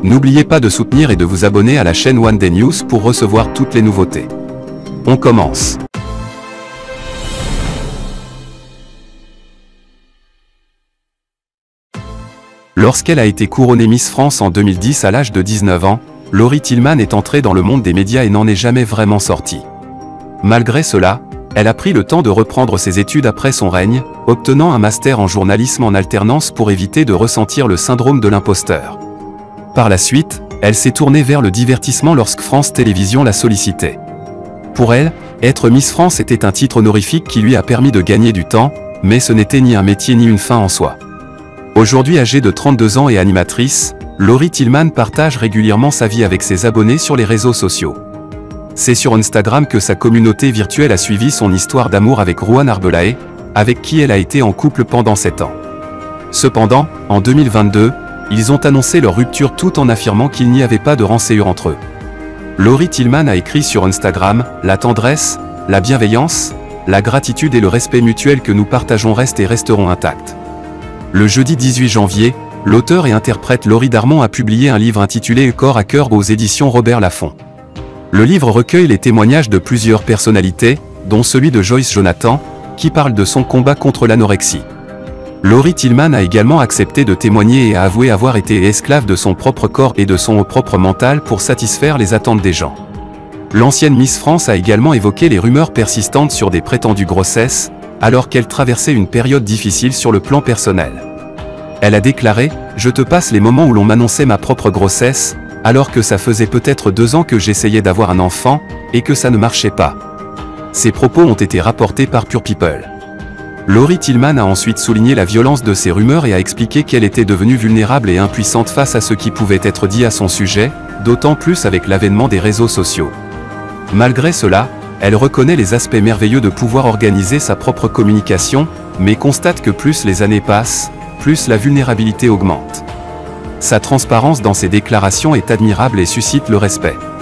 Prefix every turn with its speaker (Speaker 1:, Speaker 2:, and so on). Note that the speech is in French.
Speaker 1: N'oubliez pas de soutenir et de vous abonner à la chaîne One Day News pour recevoir toutes les nouveautés. On commence. Lorsqu'elle a été couronnée Miss France en 2010 à l'âge de 19 ans, Laurie Tillman est entrée dans le monde des médias et n'en est jamais vraiment sortie. Malgré cela, elle a pris le temps de reprendre ses études après son règne, obtenant un master en journalisme en alternance pour éviter de ressentir le syndrome de l'imposteur. Par la suite, elle s'est tournée vers le divertissement lorsque France Télévisions la sollicitait. Pour elle, être Miss France était un titre honorifique qui lui a permis de gagner du temps, mais ce n'était ni un métier ni une fin en soi. Aujourd'hui âgée de 32 ans et animatrice, Laurie Tillman partage régulièrement sa vie avec ses abonnés sur les réseaux sociaux. C'est sur Instagram que sa communauté virtuelle a suivi son histoire d'amour avec Rowan Arbelaez, avec qui elle a été en couple pendant 7 ans. Cependant, en 2022, ils ont annoncé leur rupture tout en affirmant qu'il n'y avait pas de rancœur entre eux. Laurie Tillman a écrit sur Instagram « La tendresse, la bienveillance, la gratitude et le respect mutuel que nous partageons restent et resteront intacts. » Le jeudi 18 janvier, l'auteur et interprète Laurie Darmon a publié un livre intitulé « Corps à cœur » aux éditions Robert Laffont. Le livre recueille les témoignages de plusieurs personnalités, dont celui de Joyce Jonathan, qui parle de son combat contre l'anorexie. Laurie Tillman a également accepté de témoigner et a avoué avoir été esclave de son propre corps et de son propre mental pour satisfaire les attentes des gens. L'ancienne Miss France a également évoqué les rumeurs persistantes sur des prétendues grossesses, alors qu'elle traversait une période difficile sur le plan personnel. Elle a déclaré « Je te passe les moments où l'on m'annonçait ma propre grossesse, alors que ça faisait peut-être 2 ans que j'essayais d'avoir un enfant, et que ça ne marchait pas. » Ces propos ont été rapportés par Pure People. Laurie Tillman a ensuite souligné la violence de ces rumeurs et a expliqué qu'elle était devenue vulnérable et impuissante face à ce qui pouvait être dit à son sujet, d'autant plus avec l'avènement des réseaux sociaux. Malgré cela, elle reconnaît les aspects merveilleux de pouvoir organiser sa propre communication, mais constate que plus les années passent, plus la vulnérabilité augmente. Sa transparence dans ses déclarations est admirable et suscite le respect.